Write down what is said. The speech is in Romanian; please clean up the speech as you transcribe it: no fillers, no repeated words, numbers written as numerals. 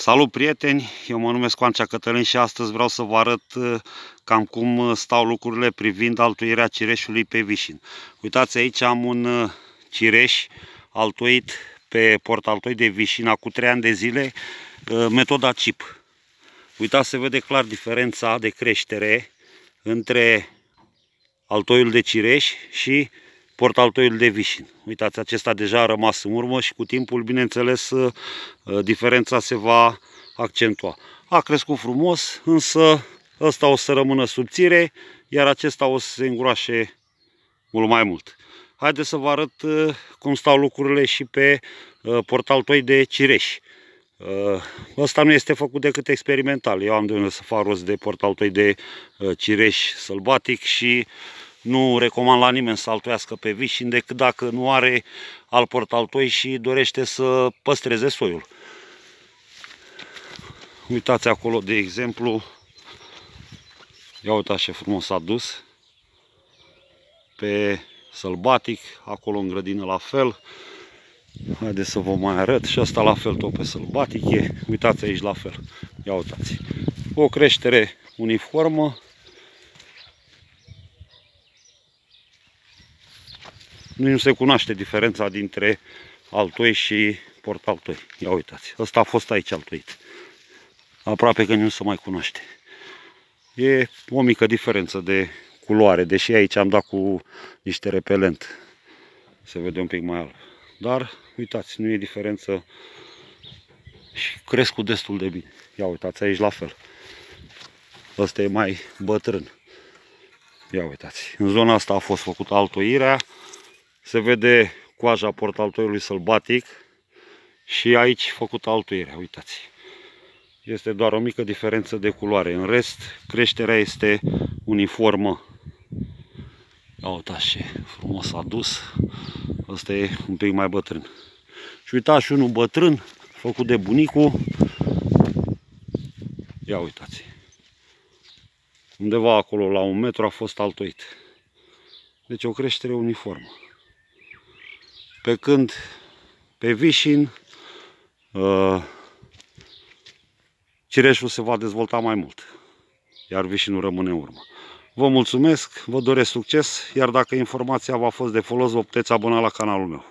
Salut prieteni, eu mă numesc Coancea Cătălin și astăzi vreau să vă arăt cam cum stau lucrurile privind altuirea cireșului pe vișin. Uitați, aici am un cireș altuit pe portaltoi de vișin acum 3 ani de zile, metoda CIP. Uitați, se vede clar diferența de creștere între altoiul de cireș și portaltoiul de vișin. Uitați, acesta deja a rămas în urmă și cu timpul, bineînțeles, diferența se va accentua. A crescut frumos, însă ăsta o să rămână subțire, iar acesta o să se îngroașe mult mai mult. Haideți să vă arăt cum stau lucrurile și pe portaltoi de cireș. Ăsta nu este făcut decât experimental. Eu am de unde să fac rost de portaltoi de cireș sălbatic și nu recomand la nimeni să altoiască pe vișin decât dacă nu are alt portaltoi și dorește să păstreze soiul. Uitați acolo, de exemplu, ia uitați ce frumos s-a dus pe sălbatic, acolo în grădină la fel. Haideți să vă mai arăt și asta la fel, tot pe sălbatic e. Uitați aici la fel, ia uitați, o creștere uniformă. Nu se cunoaște diferența dintre altoi și portaltoi. Ia uitați, ăsta a fost aici altoit. Aproape că nu se mai cunoaște. E o mică diferență de culoare, deși aici am dat cu niște repelent. Se vede un pic mai alb. Dar, uitați, nu e diferență și cresc cu destul de bine. Ia uitați, aici la fel. Ăsta e mai bătrân. Ia uitați, în zona asta a fost făcută altoirea. Se vede coaja portaltoiului sălbatic și aici făcută altoirea, uitați. Este doar o mică diferență de culoare. În rest, creșterea este uniformă. Ia uitați ce frumos s-a dus. Ăsta e un pic mai bătrân. Și uitați și unul bătrân, făcut de bunicul. Ia uitați. Undeva acolo la 1 metru a fost altoit. Deci o creștere uniformă. Pe când pe vișin cireșul se va dezvolta mai mult, iar vișinul rămâne în urmă. Vă mulțumesc, vă doresc succes, iar dacă informația v-a fost de folos, vă puteți abona la canalul meu.